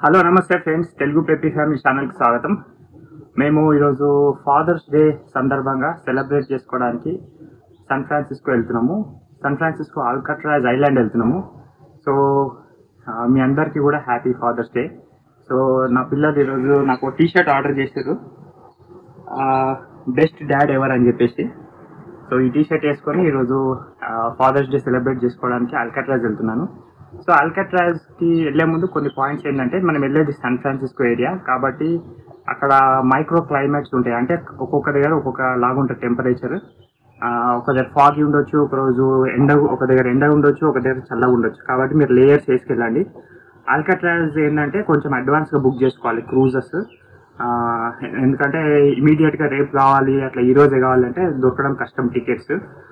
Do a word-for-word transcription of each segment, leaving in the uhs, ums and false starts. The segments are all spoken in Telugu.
హలో నమస్తే ఫ్రెండ్స్, తెలుగు పెప్పీ ఫ్యామిలీ ఛానల్కి స్వాగతం. మేము ఈరోజు ఫాదర్స్ డే సందర్భంగా సెలబ్రేట్ చేసుకోవడానికి సన్ ఫ్రాన్సిస్కో వెళ్తున్నాము. సన్ ఫ్రాన్సిస్కో ఆల్కట్రాజ్ ఐలాండ్ వెళ్తున్నాము. సో మీ అందరికీ కూడా హ్యాపీ ఫాదర్స్ డే. సో నా పిల్లలు ఈరోజు నాకు టీ షర్ట్ ఆర్డర్ చేశారు, బెస్ట్ డాడ్ ఎవర్ అని చెప్పేసి. సో ఈ టీ షర్ట్ వేసుకొని ఈరోజు ఫాదర్స్ డే సెలబ్రేట్ చేసుకోవడానికి ఆల్కట్రాజ్ వెళ్తున్నాను. సో ఆల్కట్రాజ్కి వెళ్ళే ముందు కొన్ని పాయింట్స్ ఏంటంటే, మనం వెళ్ళేది సన్ ఫ్రాన్సిస్కో ఏరియా కాబట్టి అక్కడ మైక్రో క్లైమేట్స్ ఉంటాయి. అంటే ఒక్కొక్క దగ్గర ఒక్కొక్క లాగా ఉంటుంది టెంపరేచర్. ఒక దగ్గర ఫాగి ఉండొచ్చు, ఒక రోజు ఎండ, ఒక దగ్గర ఎండ ఉండొచ్చు, ఒక దగ్గర చల్లగా ఉండొచ్చు. కాబట్టి మీరు లేయర్స్ వేసుకెళ్ళండి. ఆల్కట్రాజ్ ఏంటంటే కొంచెం అడ్వాన్స్గా బుక్ చేసుకోవాలి క్రూజెస్. ఎందుకంటే ఇమీడియట్గా రేపు కావాలి, అట్లా ఈరోజే కావాలంటే దొరకడం కష్టం టికెట్స్.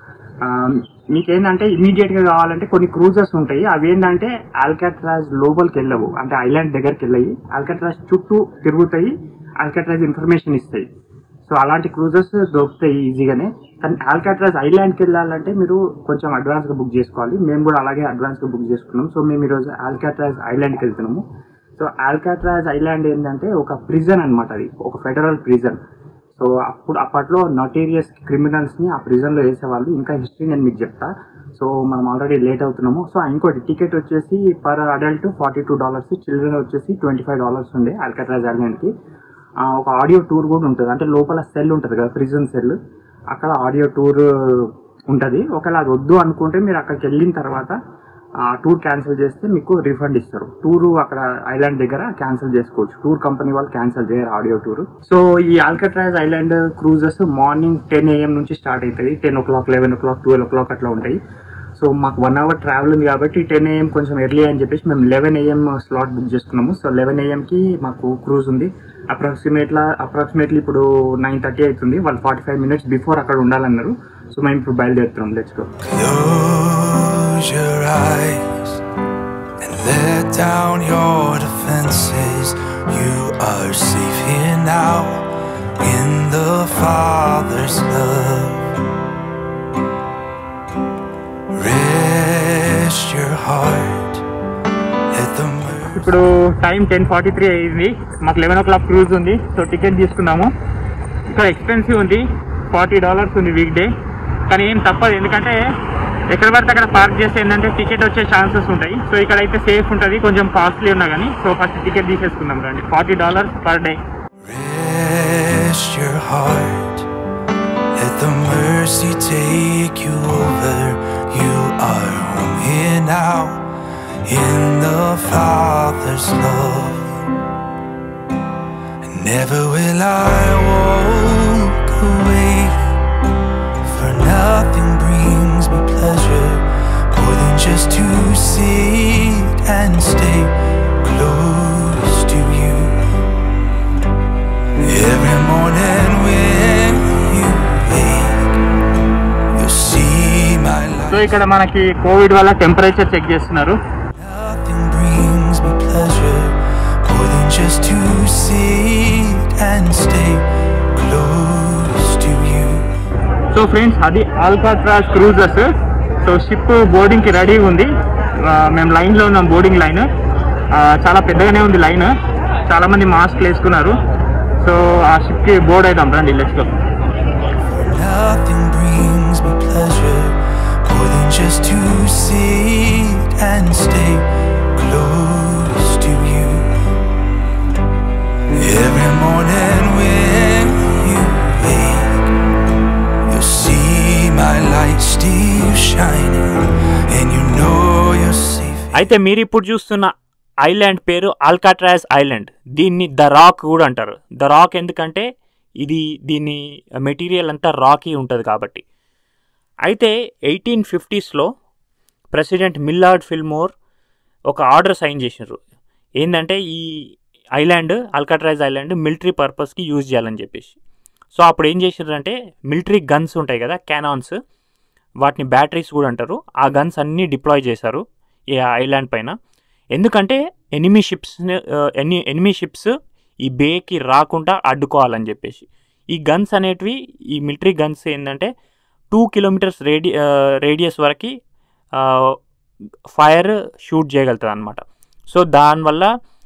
మీకేంటంటే ఇమీడియట్గా కావాలంటే కొన్ని క్రూజెస్ ఉంటాయి. అవి ఏంటంటే ఆల్కట్రాజ్ లోపలికి వెళ్ళవు, అంటే ఐలాండ్ దగ్గరికి వెళ్ళయి ఆల్కట్రాజ్ చుట్టూ తిరుగుతాయి, ఆల్కట్రాజ్ ఇన్ఫర్మేషన్ ఇస్తాయి. సో అలాంటి క్రూజెస్ దొరుకుతాయి ఈజీగానే. కానీ ఆల్కట్రాజ్ ఐలాండ్కి వెళ్ళాలంటే మీరు కొంచెం అడ్వాన్స్గా బుక్ చేసుకోవాలి. మేము కూడా అలాగే అడ్వాన్స్గా బుక్ చేసుకున్నాం. సో మేము ఈరోజు ఆల్కట్రాజ్ ఐలాండ్కి వెళ్తున్నాము. సో ఆల్కట్రాజ్ ఐలాండ్ ఏంటంటే ఒక ప్రిజన్ అనమాట, అది ఒక ఫెడరల్ ప్రిజన్. సో అప్పుడు అప్పట్లో నోటీరియస్ క్రిమినల్స్ని ఆ ప్రిజన్లో వేసేవాళ్ళు. ఇంకా హిస్టరీ నేను మీకు చెప్తా. సో మనం ఆల్రెడీ లేట్ అవుతున్నాము. సో ఇంకోటి, టికెట్ వచ్చేసి per adult forty two dollars children వచ్చేసి ట్వంటీ ఫైవ్ డాలర్స్ ఉండే ఆల్కట్రాజ్ ఐలాండ్కి. ఒక ఆడియో టూర్ కూడా ఉంటుంది, అంటే లోపల సెల్ ఉంటుంది కదా, ప్రిజన్ సెల్, అక్కడ ఆడియో టూర్ ఉంటుంది. ఒకవేళ అది వద్దు అనుకుంటే మీరు అక్కడికి వెళ్ళిన తర్వాత ఆ టూర్ క్యాన్సిల్ చేస్తే మీకు రిఫండ్ ఇస్తారు. టూరు అక్కడ ఐలాండ్ దగ్గర క్యాన్సిల్ చేసుకోవచ్చు, టూర్ కంపెనీ వాళ్ళు క్యాన్సిల్ చేయరు ఆడియో టూర్. సో ఈ Alcatraz island cruises morning ten AM నుంచి స్టార్ట్ అవుతుంది. Ten o'clock eleven o'clock twelve o'clock అట్లా ఉంటాయి. సో మాకు వన్ అవర్ ట్రావెల్ ఉంది కాబట్టి టెన్ ఏఎం కొంచెం ఎర్లీ అని చెప్పేసి మేము లెవెన్ ఏఎం స్లాట్ బుక్ చేసుకున్నాము. సో లెవెన్ ఏఎంకి మాకు క్రూజ్ ఉంది. అప్రాక్సిమేట్లా అప్రాక్సిమేట్లీ ఇప్పుడు నైన్ థర్టీ అవుతుంది. వాళ్ళు ఫార్టీ ఫైవ్ మినిట్స్ బిఫోర్ అక్కడ ఉండాలన్నారు. సో మేము ఇప్పుడు బయలుదేరుతున్నాం. Let's go. Close your eyes and let down your defenses. You are safe here now in the Father's love. Rest your heart at the mercy. ఇప్పుడు టైం టెన్ ఫార్టీ త్రీ అయింది. మాకు లెవెన్ ఓ క్లాక్ క్రూజ్ ఉంది. సో టికెట్ తీసుకున్నాము. ఇక్కడ ఎక్స్పెన్సివ్ ఉంది, ఫార్టీ డాలర్స్ ఉంది వీక్ డే. కానీ ఏం తప్పదు, ఎందుకంటే ఎక్కడ పడితే అక్కడ పార్క్ చేస్తే ఏంటంటే టికెట్ వచ్చే ఛాన్సెస్ ఉంటాయి. సో ఇక్కడ అయితే సేఫ్ ఉంటుంది, కొంచెం కాస్ట్లీ ఉన్నా కానీ. సో ఫస్ట్ టికెట్ తీసేసుకుందాం రండి. Forty dollars per day. Rest your heart, let the mercy take you over. You are home here now in the Father's love. And never will I walk away, for nothing brings me pleasure more than just to sit and stay close to you. Every morning when you wake, you'll see my light. So ఇక్కడ మనకి కోవిడ్ వల్ల టెంపరేచర్ చెక్ చేస్తున్నారు. Nothing brings me pleasure more than just to sit and stay close to you. So friends, అది ఆల్కట్రాజ్ క్రూజెస్. సో షిప్ బోర్డింగ్కి రెడీ ఉంది. మేము లైన్లో ఉన్నాం, బోర్డింగ్ లైన్. చాలా పెద్దగానే ఉంది లైన్, చాలామంది మాస్క్లు వేసుకున్నారు. సో ఆ షిప్కి బోర్డ్ అవుతాం రండి. Let's go. Nothing brings me pleasure more than just to sit and stay close to you. Every morning when you wake, you'll see my light still shining and you know you're safe. అయితే మీరు ఇప్పుడు చూస్తున్న ఐలాండ్ పేరు ఆల్కట్రాజ్ ఐలాండ్. దీన్ని ద రాక్ కూడా అంటారు. ద రాక్ ఎందుకంటే ఇది దీని మెటీరియల్ అంతా రాకీ ఉంటుంది కాబట్టి. అయితే ఎయిటీన్ ఫిఫ్టీస్లో ప్రెసిడెంట్ మిల్లార్డ్ ఫిల్మోర్ ఒక ఆర్డర్ సైన్ చేసినారు. ఏంటంటే ఈ ఐలాండ్ ఆల్కట్రాజ్ ఐలాండ్ మిలిటరీ పర్పస్కి యూజ్ చేయాలని చెప్పేసి. సో అప్పుడు ఏం చేసినారంటే, మిలిటరీ గన్స్ ఉంటాయి కదా, క్యానాన్స్, వాటిని బ్యాటరీస్ కూడా అంటారు. ఆ గన్స్ అన్నీ డిప్లాయ్ చేశారు ఈ ఐలాండ్ పైన. ఎందుకంటే enemy ships any enemy ships ఈ బేకి రాకుండా అడ్డుకోవాలని చెప్పేసి. ఈ గన్స్ అనేటివి, ఈ మిలిటరీ గన్స్ ఏంటంటే టూ కిలోమీటర్స్ రేడి రేడియస్ వరకు ఫైర్ షూట్ చేయగలుగుతుంది అనమాట. సో దానివల్ల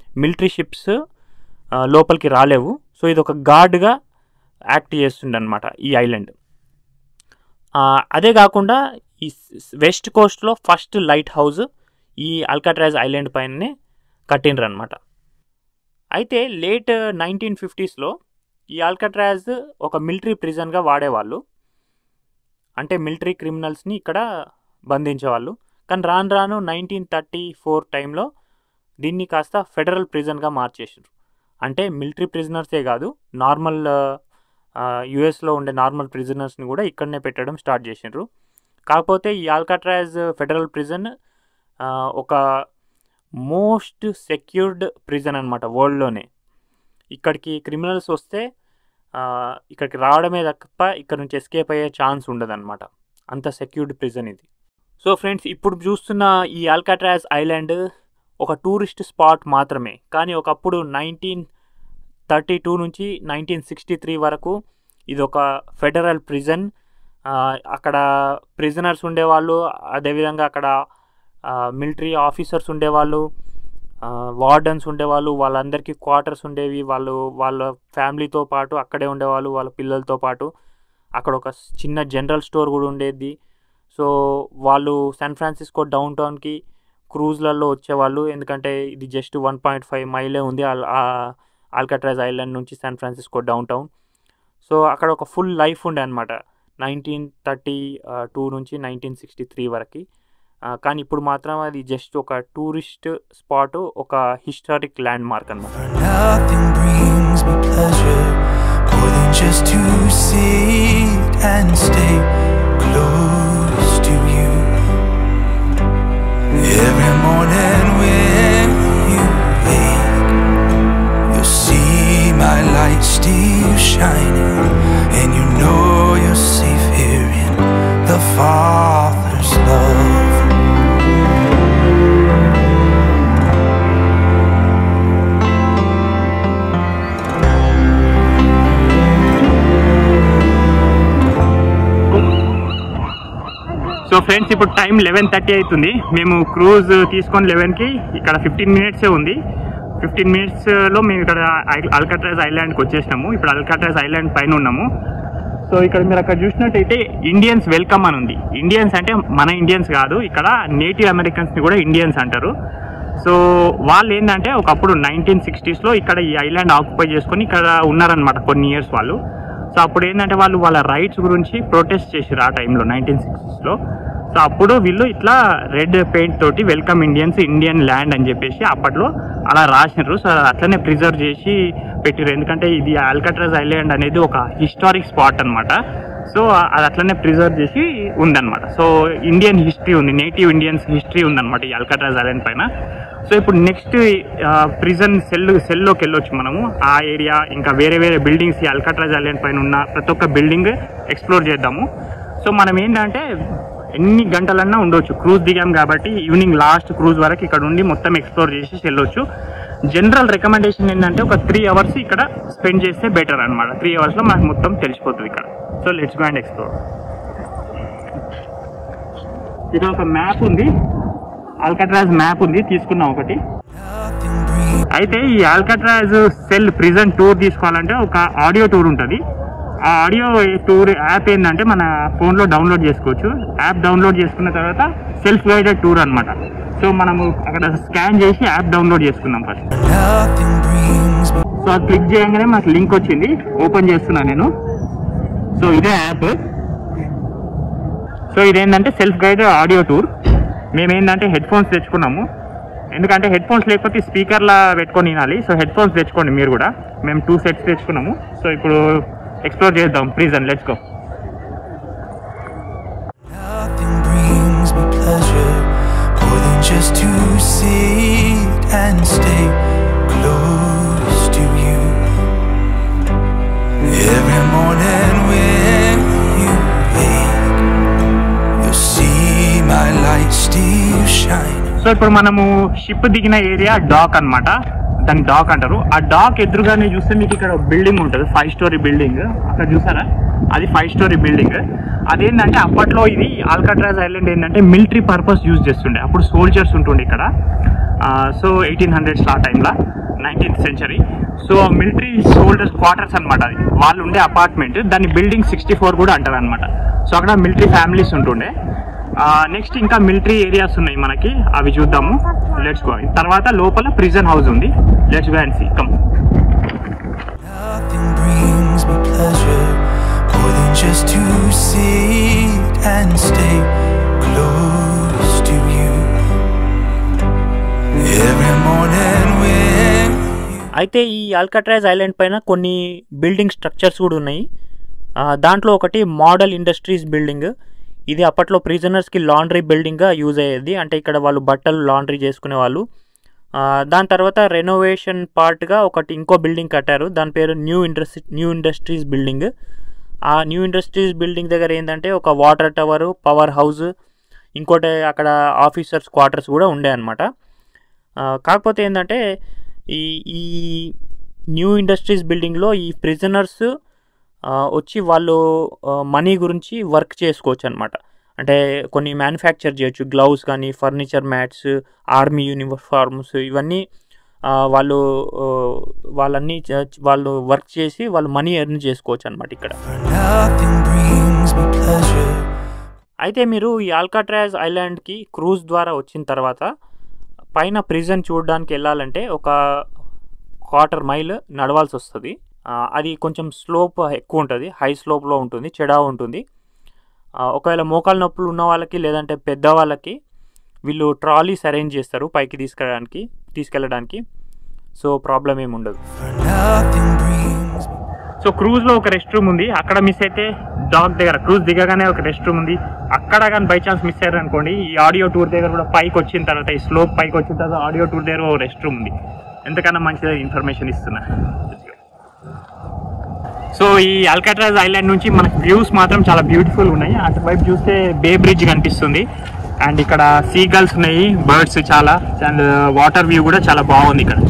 మిలిటరీ షిప్స్ లోపలికి రాలేవు. సో ఇది ఒక గార్డ్గా యాక్ట్ చేస్తుండే అనమాట ఈ ఐలాండ్. అదే కాకుండా ఈ వెస్ట్ కోస్ట్లో ఫస్ట్ లైట్ హౌస్ ఈ అల్కాట్రాజ్ ఐలాండ్ పైననే కట్టినరు అనమాట. అయితే లేట్ నైన్టీన్ ఫిఫ్టీస్లో ఈ అల్కాట్రాజ్ ఒక మిలిటరీ ప్రిజన్గా వాడేవాళ్ళు, అంటే మిలిటరీ క్రిమినల్స్ని ఇక్కడ బంధించేవాళ్ళు. కానీ రాను రాను నైన్టీన్ థర్టీ ఫోర్ టైంలో దీన్ని కాస్త ఫెడరల్ ప్రిజన్గా మార్చేసారు. అంటే మిలిటరీ ప్రిజనర్సే కాదు, నార్మల్ యుఎస్లో ఉండే నార్మల్ ప్రిజనర్స్ని కూడా ఇక్కడనే పెట్టడం స్టార్ట్ చేసినారు. కాకపోతే ఈ అల్కాట్రాజ్ ఫెడరల్ ప్రిజన్ ఒక మోస్ట్ సెక్యూర్డ్ ప్రిజన్ అనమాట వరల్డ్లోనే. ఇక్కడికి క్రిమినల్స్ వస్తే ఇక్కడికి రావడమే తప్ప ఇక్కడ నుంచి ఎస్కేప్ అయ్యే ఛాన్స్ ఉండదన్నమాట, అంత సెక్యూర్డ్ ప్రిజన్ ఇది. సో ఫ్రెండ్స్, ఇప్పుడు చూస్తున్న ఈ అల్కాట్రాజ్ ఐలాండ్ ఒక టూరిస్ట్ స్పాట్ మాత్రమే. కానీ ఒకప్పుడు నైన్టీన్ థర్టీ టూ నుంచి నైన్టీన్ సిక్స్టీ త్రీ వరకు ఇది ఒక ఫెడరల్ ప్రిజన్. అక్కడ ప్రిజనర్స్ ఉండేవాళ్ళు, అదేవిధంగా అక్కడ మిలిటరీ ఆఫీసర్స్ ఉండేవాళ్ళు, వార్డన్స్ ఉండేవాళ్ళు, వాళ్ళందరికీ క్వార్టర్స్ ఉండేవి. వాళ్ళు వాళ్ళ ఫ్యామిలీతో పాటు అక్కడే ఉండేవాళ్ళు, వాళ్ళ పిల్లలతో పాటు. అక్కడ ఒక చిన్న జనరల్ స్టోర్ కూడా ఉండేది. సో వాళ్ళు శాన్ ఫ్రాన్సిస్కో డౌన్ టౌన్కి క్రూజ్లలో వచ్చేవాళ్ళు, ఎందుకంటే ఇది జస్ట్ వన్ పాయింట్ ఫైవ్ మైలే ఉంది అల్కాట్రాజ్ ఐలాండ్ నుంచి San Francisco downtown. So అక్కడ ఒక ఫుల్ లైఫ్ ఉండే అనమాట నైన్టీన్ థర్టీ టూ నుంచి నైన్టీన్ సిక్స్టీ త్రీ వరకు. కానీ ఇప్పుడు మాత్రం అది జస్ట్ ఒక టూరిస్ట్ స్పాట్, ఒక హిస్టారిక్ ల్యాండ్ మార్క్ అన్నమాట. Every morning when you wake, you'll see my light still shining, and you know you're safe here in the Father's love. So friends, ఇప్పుడు టైం లెవెన్ థర్టీ అవుతుంది. మేము క్రూజ్ తీసుకొని లెవెన్కి ఇక్కడ ఫిఫ్టీన్ మినిట్సే ఉంది. ఫిఫ్టీన్ మినిట్స్లో మేము ఇక్కడ అల్కాట్రాజ్ ఐలాండ్కి వచ్చేసినాము. ఇప్పుడు అల్కాట్రాజ్ ఐలాండ్ పైన ఉన్నాము. సో ఇక్కడ మీరు అక్కడ చూసినట్టయితే ఇండియన్స్ వెల్కమ్ అని ఉంది. ఇండియన్స్ అంటే మన ఇండియన్స్ కాదు, ఇక్కడ నేటివ్ అమెరికన్స్ని కూడా ఇండియన్స్ అంటారు. సో వాళ్ళు ఏంటంటే ఒకప్పుడు నైన్టీన్ సిక్స్టీస్లో ఇక్కడ ఈ ఐలాండ్ ఆక్యుపై చేసుకొని ఇక్కడ ఉన్నారనమాట కొన్ని ఇయర్స్ వాళ్ళు. సో అప్పుడు ఏంటంటే వాళ్ళు వాళ్ళ రైట్స్ గురించి ప్రొటెస్ట్ చేసారు ఆ టైంలో నైన్టీన్ సిక్స్టీస్లో. సో అప్పుడు వీళ్ళు ఇట్లా రెడ్ పెయింట్ తోటి వెల్కమ్ ఇండియన్స్, ఇండియన్ ల్యాండ్ అని చెప్పేసి అప్పట్లో అలా రాసినారు. సో అట్లనే ప్రిజర్వ్ చేసి పెట్టారు, ఎందుకంటే ఇది అల్కాట్రాజ్ ఐలాండ్ అనేది ఒక హిస్టారిక్ స్పాట్ అనమాట. సో అది అట్లనే ప్రిజర్వ్ చేసి ఉందన్నమాట. సో ఇండియన్ హిస్టరీ ఉంది, నేటివ్ ఇండియన్స్ హిస్టరీ ఉందన్నమాట ఈ అల్కాట్రాజ్ ఐలాండ్ పైన. సో ఇప్పుడు నెక్స్ట్ ప్రిజన్ సెల్ సెల్లోకి వెళ్ళొచ్చు మనము. ఆ ఏరియా ఇంకా వేరే వేరే బిల్డింగ్స్ ఈ అల్కాట్రాజ్ ఐలాండ్ పైన ఉన్న ప్రతి ఒక్క బిల్డింగ్ ఎక్స్ప్లోర్ చేద్దాము. సో మనం ఏంటంటే ఎన్ని గంటలన్నా ఉండొచ్చు, క్రూజ్ దిగాం కాబట్టి ఈవినింగ్ లాస్ట్ క్రూజ్ వరకు ఇక్కడ ఉండి మొత్తం ఎక్స్ప్లోర్ చేసి వెళ్ళొచ్చు. జనరల్ రికమెండేషన్ ఏంటంటే ఒక త్రీ అవర్స్ ఇక్కడ స్పెండ్ చేస్తే బెటర్ అనమాట. త్రీ అవర్స్లో మనకు మొత్తం తెలిసిపోతుంది ఇక్కడ. So let's go and explore. ఇక్కడ ఒక మ్యాప్ ఉంది, అల్కాట్రాజ్ మ్యాప్ ఉంది, తీసుకున్నాం ఒకటి. అయితే ఈ అల్కాట్రాజ్ సెల్ ప్రిజన్ టూర్ తీసుకోవాలంటే ఒక ఆడియో టూర్ ఉంటుంది. ఆ ఆడియో టూర్ యాప్ ఏంటంటే మన ఫోన్లో డౌన్లోడ్ చేసుకోవచ్చు. యాప్ డౌన్లోడ్ చేసుకున్న తర్వాత సెల్ఫ్ గైడెడ్ టూర్ అనమాట. సో మనము అక్కడ స్కాన్ చేసి యాప్ డౌన్లోడ్ చేసుకున్నాం ఫస్ట్. సో అది క్లిక్ చేయగానే మాకు లింక్ వచ్చింది, ఓపెన్ చేస్తున్నాను నేను. సో ఇదే యాప్. సో ఇదేంటంటే సెల్ఫ్ గైడెడ్ ఆడియో టూర్. మేమేంటంటే హెడ్ ఫోన్స్ తెచ్చుకున్నాము, ఎందుకంటే హెడ్ ఫోన్స్ లేకపోతే స్పీకర్లా పెట్టుకొని వినాలి. సో హెడ్ ఫోన్స్ తెచ్చుకోండి మీరు కూడా. మేము టూ సెట్స్ తెచ్చుకున్నాము. సో ఇప్పుడు ఎక్స్ప్లోర్ చేద్దాం prison. Let's go. Just to sit and stay close to you. Every morning when you wake, you'll see my light still shine. So ఇప్పుడు మనము షిప్ దిగిన ఏరియా డాక్ అనమాట, దాన్ని డాక్ అంటారు. ఆ డాక్ ఎదురుగానే చూస్తే మీకు ఇక్కడ బిల్డింగ్ ఉంటుంది, ఫైవ్ స్టోరీ బిల్డింగ్. అక్కడ చూసారా, అది ఫైవ్ స్టోరీ బిల్డింగ్. అదేంటంటే అప్పట్లో ఇది అల్కాట్రాజ్ ఐలాండ్ ఏంటంటే మిలిటరీ పర్పస్ యూజ్ చేస్తుండే. అప్పుడు సోల్జర్స్ ఉంటుండే ఇక్కడ. సో ఎయిటీన్ హండ్రెడ్స్ ఆ టైంలో nineteenth century. So military soldiers quarters అనమాట అది, వాళ్ళు ఉండే అపార్ట్మెంట్, దాన్ని బిల్డింగ్ సిక్స్టీ ఫోర్ కూడా అంటారు అనమాట. సో అక్కడ మిలిటరీ ఫ్యామిలీస్ ఉంటుండే. నెక్స్ట్ ఇంకా మిలిటరీ ఏరియాస్ ఉన్నాయి మనకి, అవి చూద్దాము. Let's go. తర్వాత లోపల ప్రిజన్ హౌస్ ఉంది. Let's go and see. Come. Nothing brings me pleasure more than just to sit and stay close to you every morning when. అయితే ఈ ఆల్కాట్రాజ్ ఐలాండ్ పైన కొన్ని బిల్డింగ్ స్ట్రక్చర్స్ కూడా ఉన్నాయి. దాంట్లో ఒకటి మోడల్ ఇండస్ట్రీస్ బిల్డింగ్. ఇది అప్పట్లో ప్రిజనర్స్కి లాండ్రీ బిల్డింగ్గా యూజ్ అయ్యేది. అంటే ఇక్కడ వాళ్ళు బట్టలు లాండ్రీ చేసుకునే వాళ్ళు. దాని తర్వాత రెనోవేషన్ పార్ట్గా ఒకటి ఇంకో బిల్డింగ్ కట్టారు, దాని పేరు new industry new industries building. ఆ న్యూ ఇండస్ట్రీస్ బిల్డింగ్ దగ్గర ఏంటంటే ఒక వాటర్ టవరు, పవర్ హౌస్, ఇంకోటి అక్కడ ఆఫీసర్స్ క్వార్టర్స్ కూడా ఉండే అనమాట. కాకపోతే ఏంటంటే ఈ ఈ న్యూ ఇండస్ట్రీస్ బిల్డింగ్లో ఈ ప్రిజనర్స్ వచ్చి వాళ్ళు మనీ గురించి వర్క్ చేసుకోవచ్చు అనమాట. అంటే కొన్ని మ్యానుఫ్యాక్చర్ చేయొచ్చు, గ్లౌస్ కానీ, ఫర్నిచర్ మ్యాట్స్, ఆర్మీ యూనిఫార్మ్స్, ఇవన్నీ వాళ్ళు వాళ్ళన్నీ వాళ్ళు వర్క్ చేసి వాళ్ళు మనీ ఎర్న్ చేసుకోవచ్చు అనమాట ఇక్కడ. అయితే మీరు ఈ ఆల్కాట్రాజ్ ఐలాండ్కి క్రూజ్ ద్వారా వచ్చిన తర్వాత పైన ప్రిజన్ చూడడానికి వెళ్ళాలంటే ఒక క్వార్టర్ మైల్ నడవాల్సి వస్తుంది. అది కొంచెం స్లోప్ ఎక్కువ ఉంటుంది, హై స్లోప్లో ఉంటుంది, చెడా ఉంటుంది. ఒకవేళ మోకాలు నొప్పులు ఉన్న వాళ్ళకి లేదంటే పెద్దవాళ్ళకి వీళ్ళు ట్రాలీస్ అరేంజ్ చేస్తారు పైకి తీసుకెళ్ళడానికి తీసుకెళ్ళడానికి సో ప్రాబ్లం ఏమి ఉండదు. సో క్రూజ్లో ఒక రెస్ట్ రూమ్ ఉంది, అక్కడ మిస్ అయితే డాక్ దగ్గర క్రూజ్ దిగగానే ఒక రెస్ట్ రూమ్ ఉంది. అక్కడ కానీ బై ఛాన్స్ మిస్ అయ్యారు అనుకోండి, ఈ ఆడియో టూర్ దగ్గర కూడా పైకి వచ్చిన తర్వాత ఈ స్లోప్ పైకి వచ్చిన తర్వాత ఆడియో టూర్ దగ్గర ఒక రెస్ట్ రూమ్ ఉంది. ఎంతకన్నా మంచిగా ఇన్ఫర్మేషన్ ఇస్తున్నా. సో ఈ ఆల్కాట్రాజ్ ఐలాండ్ నుంచి మనకి వ్యూస్ మాత్రం చాలా బ్యూటిఫుల్ ఉన్నాయి. అటువైపు చూస్తే బే బ్రిడ్జ్ కనిపిస్తుంది, అండ్ ఇక్కడ సీ గల్స్ ఉన్నాయి, బర్డ్స్ చాలా, అండ్ వాటర్ వ్యూ కూడా చాలా బాగుంది ఇక్కడ.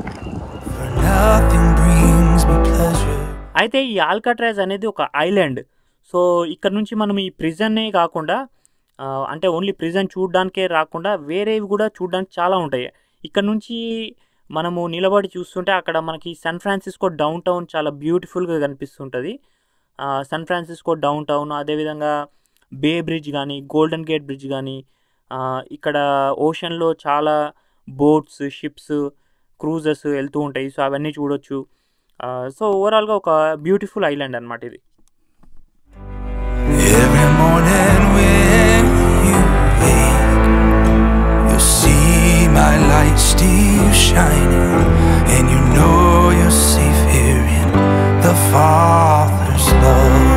అయితే ఈ ఆల్కాట్రాజ్ అనేది ఒక ఐలాండ్. సో ఇక్కడ నుంచి మనం ఈ ప్రిజన్నే కాకుండా అంటే ఓన్లీ ప్రిజన్ చూడడానికే రాకుండా వేరేవి కూడా చూడడానికి చాలా ఉంటాయి. ఇక్కడ నుంచి మనము నిలబడి చూస్తుంటే అక్కడ మనకి సన్ ఫ్రాన్సిస్కో డౌన్ టౌన్ చాలా బ్యూటిఫుల్గా కనిపిస్తుంటుంది. సన్ ఫ్రాన్సిస్కో డౌన్ టౌన్, అదేవిధంగా బే బ్రిడ్జ్ కానీ, గోల్డెన్ గేట్ బ్రిడ్జ్ కానీ, ఇక్కడ ఓషన్లో చాలా బోట్స్, షిప్స్, క్రూజెస్ వెళ్తూ ఉంటాయి. సో అవన్నీ చూడొచ్చు. సో ఓవరాల్గా ఒక బ్యూటిఫుల్ ఐలాండ్ అన్నమాట ఇది. Every morning when you wake, you see my light still shining, and you know you're safe here in the Father's love.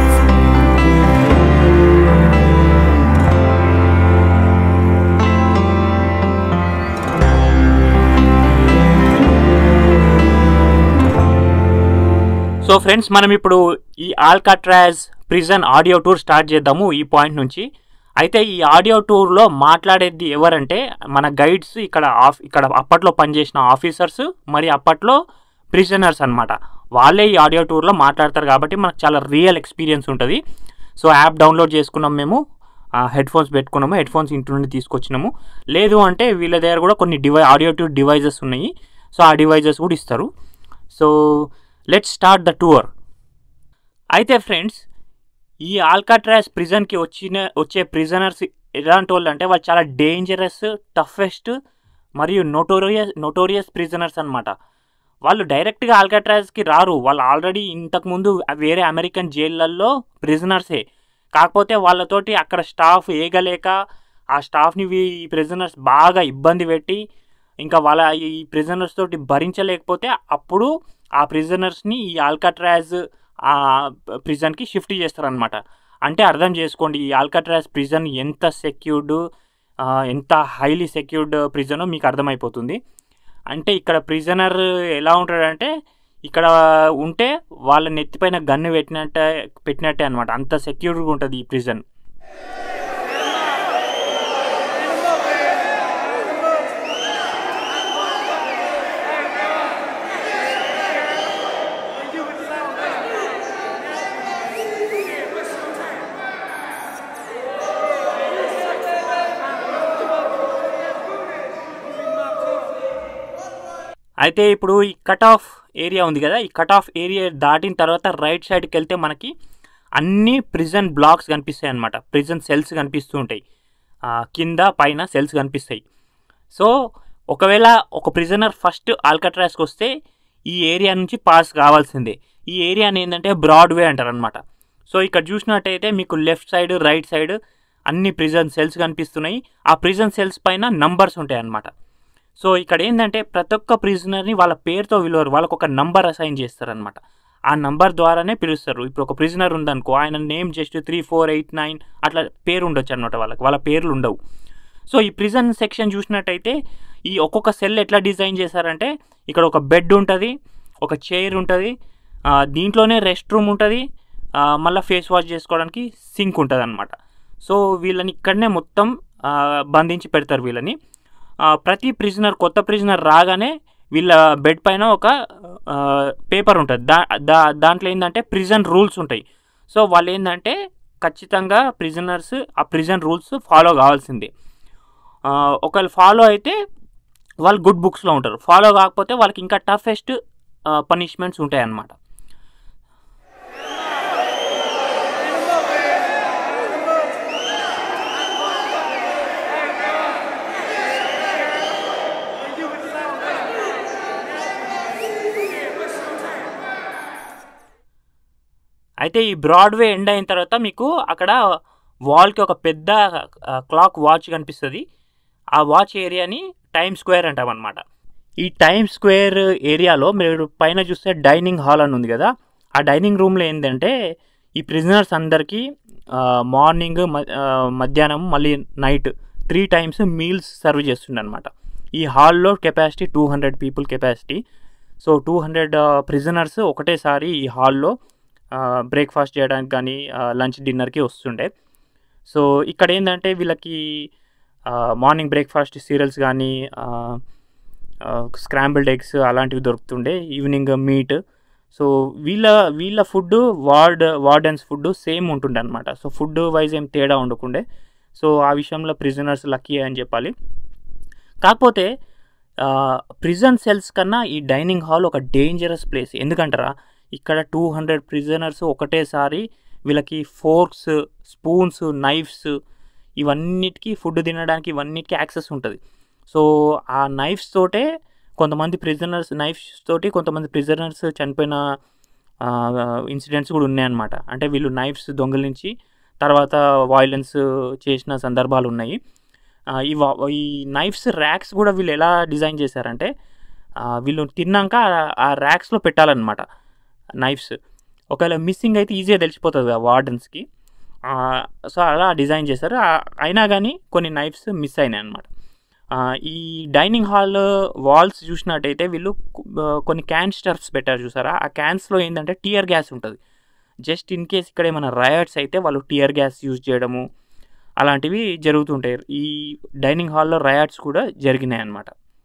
So friends, మనం ఇప్పుడు ఈ Alcatraz prison audio tour start చేద్దాము ఈ పాయింట్ నుంచి. అయితే ఈ ఆడియో టూర్లో మాట్లాడేది ఎవరంటే మన గైడ్స్, ఇక్కడ ఆఫ్ ఇక్కడ అప్పట్లో పనిచేసిన ఆఫీసర్స్, మరి అప్పట్లో ప్రిజనర్స్ అనమాట. వాళ్ళే ఈ ఆడియో టూర్లో మాట్లాడతారు కాబట్టి మనకు చాలా రియల్ ఎక్స్పీరియన్స్ ఉంటుంది. సో యాప్ డౌన్లోడ్ చేసుకున్నాం మేము, హెడ్ ఫోన్స్ పెట్టుకున్నాము, హెడ్ ఫోన్స్ ఇంటి నుండి తీసుకొచ్చినాము. లేదు అంటే వీళ్ళ దగ్గర కూడా కొన్ని డివై ఆడియో టూర్ డివైజెస్ ఉన్నాయి. సో ఆ డివైజెస్ కూడా ఇస్తారు. So let's start the tour. అయితే ఫ్రెండ్స్, ఈ ఆల్కాట్రాజ్ ప్రిజన్కి వచ్చిన వచ్చే ప్రిజనర్స్ ఎలాంటి వాళ్ళు అంటే వాళ్ళు చాలా డేంజరస్, టఫెస్ట్ మరియు నోటోరియస్ నోటోరియస్ ప్రిజనర్స్ అనమాట. వాళ్ళు డైరెక్ట్గా ఆల్కాట్రాజ్కి రారు, వాళ్ళు ఆల్రెడీ ఇంతకుముందు వేరే అమెరికన్ జైళ్ళల్లో ప్రిజనర్సే. కాకపోతే వాళ్ళతోటి అక్కడ స్టాఫ్ ఏగలేక ఆ స్టాఫ్ని ఈ ప్రిజనర్స్ బాగా ఇబ్బంది పెట్టి ఇంకా వాళ్ళ ఈ ప్రిజనర్స్ తోటి భరించలేకపోతే అప్పుడు ఆ ప్రిజనర్స్ని ఈ ఆల్కాట్రాజ్ ప్రిజన్కి షిఫ్ట్ చేస్తారనమాట. అంటే అర్థం చేసుకోండి, ఈ ఆల్కాట్రాజ్ ప్రిజన్ ఎంత సెక్యూర్డ్, ఎంత హైలీ సెక్యూర్డ్ ప్రిజనో మీకు అర్థమైపోతుంది. అంటే ఇక్కడ ప్రిజనర్ ఎలా ఉంటాడంటే ఇక్కడ ఉంటే వాళ్ళ నెత్తిపైన గన్ను పెట్టినట్టే పెట్టినట్టే అనమాట. అంత సెక్యూర్డ్గా ఉంటుంది ఈ ప్రిజన్. అయితే ఇప్పుడు ఈ కట్ ఆఫ్ ఏరియా ఉంది కదా, ఈ కట్ ఆఫ్ ఏరియా దాటిన తర్వాత రైట్ సైడ్కి వెళ్తే మనకి అన్ని ప్రిజన్ బ్లాక్స్ కనిపిస్తాయి అన్నమాట. ప్రిజన్ సెల్స్ కనిపిస్తూ ఉంటాయి, కింద పైన సెల్స్ కనిపిస్తాయి. సో ఒకవేళ ఒక ప్రిజనర్ ఫస్ట్ ఆల్కట్రాజ్కి వస్తే ఈ ఏరియా నుంచి పాస్ కావాల్సిందే. ఈ ఏరియాని ఏంటంటే బ్రాడ్వే అంటారు అనమాట. సో ఇక్కడ చూసినట్టయితే మీకు లెఫ్ట్ సైడ్ రైట్ సైడ్ అన్ని ప్రిజన్ సెల్స్ కనిపిస్తున్నాయి. ఆ ప్రిజన్ సెల్స్ పైన నంబర్స్ ఉంటాయి అన్నమాట. సో ఇక్కడ ఏంటంటే ప్రతి ఒక్క ప్రిజనర్ని వాళ్ళ పేరుతో పిలువరు, వాళ్ళకు ఒక నంబర్ అసైన్ చేస్తారనమాట. ఆ నంబర్ ద్వారానే పిలుస్తారు. ఇప్పుడు ఒక ప్రిజనర్ ఉందనుకో, ఆయన name just three four eight nine అట్లా పేరు ఉండొచ్చు అనమాట, వాళ్ళకి వాళ్ళ పేర్లు ఉండవు. సో ఈ ప్రిజన్ సెక్షన్ చూసినట్టయితే ఈ ఒక్కొక్క సెల్ ఎట్లా డిజైన్ చేశారంటే ఇక్కడ ఒక బెడ్ ఉంటుంది, ఒక చైర్ ఉంటుంది, దీంట్లోనే రెస్ట్ రూమ్ ఉంటుంది, మళ్ళీ ఫేస్ వాష్ చేసుకోవడానికి సింక్ ఉంటుంది అనమాట. సో వీళ్ళని ఇక్కడనే మొత్తం బంధించి పెడతారు వీళ్ళని. ప్రతి ప్రిజనర్ కొత్త ప్రిజనర్ రాగానే వీళ్ళ బెడ్ పైన ఒక పేపర్ ఉంటుంది, దా దా దాంట్లో ఏంటంటే ప్రిజన్ రూల్స్ ఉంటాయి. సో వాళ్ళు ఏంటంటే ఖచ్చితంగా ప్రిజనర్స్ ఆ ప్రిజన్ రూల్స్ ఫాలో కావాల్సిందే. ఒకవేళ ఫాలో అయితే వాళ్ళు గుడ్ బుక్స్లో ఉంటారు, ఫాలో కాకపోతే వాళ్ళకి ఇంకా టఫెస్ట్ పనిష్మెంట్స్ ఉంటాయి అన్నమాట. అయితే ఈ బ్రాడ్వే ఎండ్ అయిన తర్వాత మీకు అక్కడ వాల్కి ఒక పెద్ద క్లాక్ వాచ్ కనిపిస్తుంది. ఆ వాచ్ ఏరియాని టైమ్ స్క్వేర్ అంటాం అనమాట. ఈ టైమ్ స్క్వేర్ ఏరియాలో మీరు పైన చూస్తే డైనింగ్ హాల్ అని ఉంది కదా, ఆ డైనింగ్ రూమ్లో ఏంటంటే ఈ ప్రిజనర్స్ అందరికీ మార్నింగ్ మధ్యాహ్నం మళ్ళీ night three times meals serve చేస్తుండే అనమాట. ఈ హాల్లో capacity two hundred people capacity. So two hundred prisoners ఒకటేసారి ఈ హాల్లో బ్రేక్ఫాస్ట్ చేయడానికి కానీ లంచ్ డిన్నర్కి వస్తుండే. సో ఇక్కడ ఏంటంటే వీళ్ళకి మార్నింగ్ బ్రేక్ఫాస్ట్ సీరియల్స్ కానీ స్క్రాంబుల్డ్ ఎగ్స్ అలాంటివి దొరుకుతుండే, ఈవినింగ్ మీట్. సో వీళ్ళ వీళ్ళ food ward wardens food same ఉంటుండే అనమాట. సో ఫుడ్ వైజ్ ఏం తేడా ఉండకుండే. సో ఆ విషయంలో ప్రిజనర్స్ లక్కీ అని చెప్పాలి. కాకపోతే ప్రిజన్ సెల్స్ కన్నా ఈ డైనింగ్ హాల్ ఒక డేంజరస్ ప్లేస్. ఎందుకంటారా, ఇక్కడ టూ హండ్రెడ్ ప్రిజనర్స్ ఒకటేసారి వీళ్ళకి ఫోర్క్స్, స్పూన్స్, నైఫ్స్ ఇవన్నిటికీ ఫుడ్ తినడానికి ఇవన్నిటికీ యాక్సెస్ ఉంటుంది. సో ఆ నైఫ్స్ తోటే కొంతమంది ప్రిజనర్స్ నైఫ్స్ తోటి కొంతమంది ప్రిజనర్స్ చనిపోయిన ఇన్సిడెంట్స్ కూడా ఉన్నాయన్నమాట. అంటే వీళ్ళు నైఫ్స్ దొంగిలించి తర్వాత వైలెన్స్ చేసిన సందర్భాలు ఉన్నాయి. ఈ ఈ నైఫ్స్ ర్యాక్స్ కూడా వీళ్ళు ఎలా డిజైన్ చేశారంటే వీళ్ళు తిన్నాక ఆ ర్యాక్స్లో పెట్టాలన్నమాట నైఫ్స్. ఒకవేళ మిస్సింగ్ అయితే ఈజీగా తెలిసిపోతుంది కదా వార్డెన్స్కి. సో అలా డిజైన్ చేశారు. అయినా కానీ కొన్ని నైఫ్స్ మిస్ అయినాయి అన్నమాట. ఈ డైనింగ్ హాల్ వాల్స్ చూసినట్టయితే వీళ్ళు కొన్ని క్యాన్ స్టర్ఫ్స్ పెట్టారు చూసారా, ఆ క్యాన్స్లో ఏంటంటే టియర్ గ్యాస్ ఉంటుంది. జస్ట్ ఇన్ కేస్ ఇక్కడ ఏమైనా రయట్స్ అయితే వాళ్ళు టియర్ గ్యాస్ యూజ్ చేయడము అలాంటివి జరుగుతుంటాయి. ఈ డైనింగ్ హాల్లో రయాట్స్ కూడా జరిగినాయి అన్నమాట.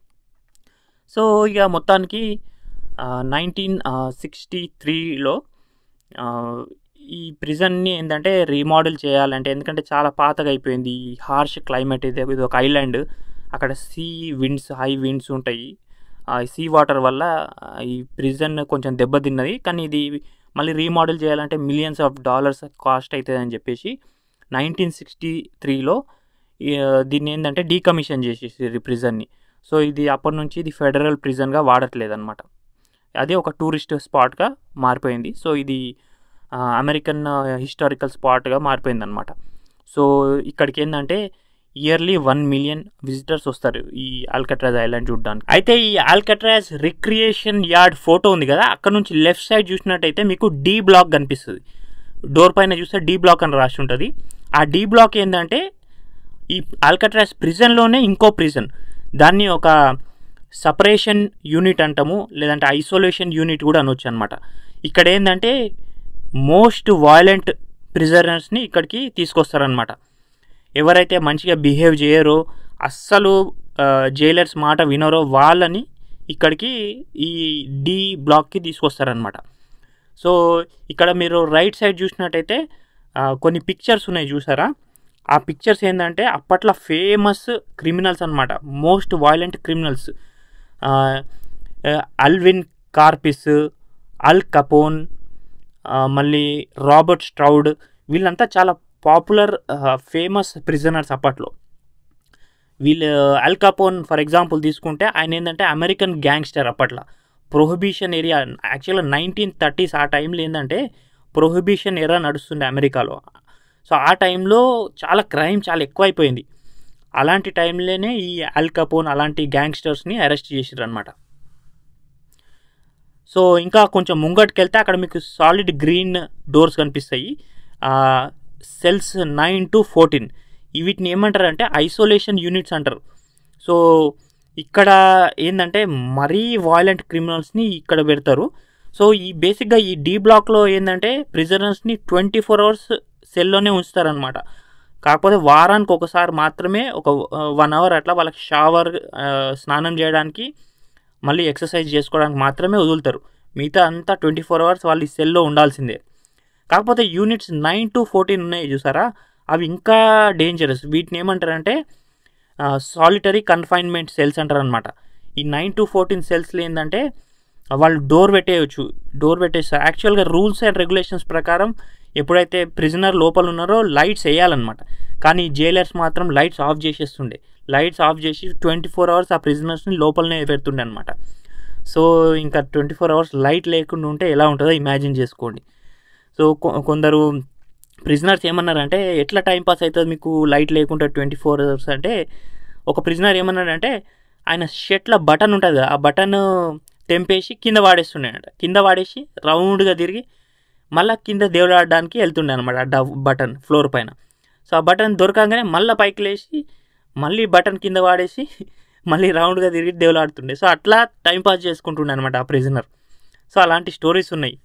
సో ఇక మొత్తానికి నైన్టీన్ సిక్స్టీ త్రీలో ఈ ప్రిజన్ని ఏంటంటే రీమోడల్ చేయాలంటే, ఎందుకంటే చాలా పాతగా అయిపోయింది, హార్ష్ క్లైమేట్ ఇది ఇది ఒక ఐలాండ్, అక్కడ సీ విండ్స్ హై విండ్స్ ఉంటాయి. సీ వాటర్ వల్ల ఈ ప్రిజన్ కొంచెం దెబ్బతిన్నది. కానీ ఇది మళ్ళీ రీమోడల్ చేయాలంటే మిలియన్స్ ఆఫ్ డాలర్స్ కాస్ట్ అవుతుంది అని చెప్పేసి నైన్టీన్ సిక్స్టీ త్రీలో దీన్ని ఏంటంటే డీకమిషన్ చేసేసి ప్రిజన్ని. సో ఇది అప్పటి నుంచి ఇది ఫెడరల్ ప్రిజన్గా వాడట్లేదు అనమాట. అదే ఒక టూరిస్ట్ స్పాట్గా మారిపోయింది. సో ఇది అమెరికన్ హిస్టారికల్ స్పాట్గా మారిపోయింది అనమాట. సో ఇక్కడికి ఏంటంటే ఇయర్లీ వన్ మిలియన్ విజిటర్స్ వస్తారు ఈ ఆల్కట్రాజ్ ఐలాండ్ చూడడానికి. అయితే ఈ ఆల్కట్రాజ్ రిక్రియేషన్ యార్డ్ ఫోటో ఉంది కదా, అక్కడ నుంచి లెఫ్ట్ సైడ్ చూసినట్టయితే మీకు డి బ్లాక్ కనిపిస్తుంది. డోర్ పైన చూస్తే డి బ్లాక్ అని రాసి ఉంటుంది. ఆ డి బ్లాక్ ఏంటంటే ఈ ఆల్కట్రాజ్ ప్రిజన్లోనే ఇంకో ప్రిజన్, దాన్ని ఒక సపరేషన్ యూనిట్ అంటాము, లేదంటే ఐసోలేషన్ యూనిట్ కూడా అనొచ్చు అనమాట. ఇక్కడ ఏంటంటే మోస్ట్ వయలెంట్ ప్రిజనర్స్ని ఇక్కడికి తీసుకొస్తారనమాట. ఎవరైతే మంచిగా బిహేవ్ చేయరో, అస్సలు జైలర్స్ మాట వినరో వాళ్ళని ఇక్కడికి ఈ డి బ్లాక్కి తీసుకొస్తారనమాట. సో ఇక్కడ మీరు రైట్ సైడ్ చూసినట్టయితే కొన్ని పిక్చర్స్ ఉన్నాయి చూసారా, ఆ పిక్చర్స్ ఏంటంటే అప్పట్లో ఫేమస్ క్రిమినల్స్ అనమాట, most violent criminals. Alvin Karpis, Al Capone, మళ్ళీ రాబర్ట్ స్ట్రౌడ్, వీళ్ళంతా చాలా పాపులర్ ఫేమస్ ప్రిజనర్స్ అప్పట్లో. వీళ్ళు అల్ కపోన్ ఫర్ ఎగ్జాంపుల్ తీసుకుంటే ఆయన ఏంటంటే అమెరికన్ గ్యాంగ్స్టర్. అప్పట్లో ప్రొహిబిషన్ ఏరియా, యాక్చువల్గా నైన్టీన్ థర్టీస్ ఆ టైంలో ఏంటంటే ప్రొహిబిషన్ ఎరా నడుస్తుండే అమెరికాలో. సో ఆ టైంలో చాలా క్రైమ్ చాలా ఎక్కువైపోయింది. అలాంటి టైంలోనే ఈ అల్ కపోన్ అలాంటి గ్యాంగ్స్టర్స్ని అరెస్ట్ చేసారు అనమాట. సో ఇంకా కొంచెం ముంగట్కి వెళ్తే అక్కడ మీకు సాలిడ్ గ్రీన్ డోర్స్ కనిపిస్తాయి, సెల్స్ నైన్ టు ఫోర్టీన్. వీటిని ఏమంటారు అంటే ఐసోలేషన్ యూనిట్స్ అంటారు. సో ఇక్కడ ఏంటంటే మరీ వాయిలెంట్ క్రిమినల్స్ని ఇక్కడ పెడతారు. సో ఈ బేసిక్గా ఈ డి బ్లాక్లో ఏంటంటే ప్రిజనర్స్ని ట్వంటీ ఫోర్ అవర్స్ సెల్లోనే ఉంచుతారనమాట. కాకపోతే వారానికి ఒకసారి మాత్రమే ఒక వన్ అవర్ అట్లా వాళ్ళకి షవర్, స్నానం చేయడానికి, మళ్ళీ ఎక్సర్సైజ్ చేసుకోవడానికి మాత్రమే వదులుతారు. మిగతా అంతా ట్వంటీ ఫోర్ అవర్స్ వాళ్ళు ఈ సెల్లో ఉండాల్సిందే. కాకపోతే యూనిట్స్ నైన్ టు ఫోర్టీన్ ఉన్నాయి చూసారా, అవి ఇంకా డేంజరస్. వీటిని ఏమంటారంటే సాలిటరీ కన్ఫైన్మెంట్ సెల్స్ అంటారు అనమాట. ఈ నైన్ టు ఫోర్టీన్ సెల్స్లో ఏంటంటే వాళ్ళు డోర్ పెట్టేయచ్చు, డోర్ పెట్టేస్తారు. యాక్చువల్గా రూల్స్ అండ్ రెగ్యులేషన్స్ ప్రకారం ఎప్పుడైతే ప్రిజనర్ లోపల ఉన్నారో లైట్స్ వేయాలన్నమాట. కానీ జైలర్స్ మాత్రం లైట్స్ ఆఫ్ చేసేస్తుండే. లైట్స్ ఆఫ్ చేసి ట్వంటీ ఫోర్ అవర్స్ ఆ ప్రిజనర్స్ని లోపలనే పెడుతుండే అనమాట. సో ఇంకా ట్వంటీ ఫోర్ అవర్స్ లైట్ లేకుండా ఉంటే ఎలా ఉంటుందో ఇమాజిన్ చేసుకోండి. సో కొందరు ప్రిజనర్స్ ఏమన్నారంటే ఎట్లా టైంపాస్ అవుతుంది మీకు లైట్ లేకుండా ట్వంటీ ఫోర్ అవర్స్ అంటే, ఒక ప్రిజనర్ ఏమన్నాడంటే ఆయన షర్ట్లో బటన్ ఉంటుంది, ఆ బటన్ తెంపేసి కింద వాడేస్తుండేనంట. కింద వాడేసి రౌండ్గా తిరిగి మళ్ళీ కింద దేవులాడడానికి వెళ్తుండే అనమాట ఆ డవ్ బటన్ ఫ్లోర్ పైన. సో ఆ బటన్ దొరకగానే మళ్ళీ పైకి లేచి మళ్ళీ బటన్ కింద వాడేసి మళ్ళీ రౌండ్గా తిరిగి దేవులాడుతుండే. సో అట్లా టైంపాస్ చేసుకుంటుండే అనమాట ఆ ప్రిజనర్. సో అలాంటి స్టోరీస్ ఉన్నాయి.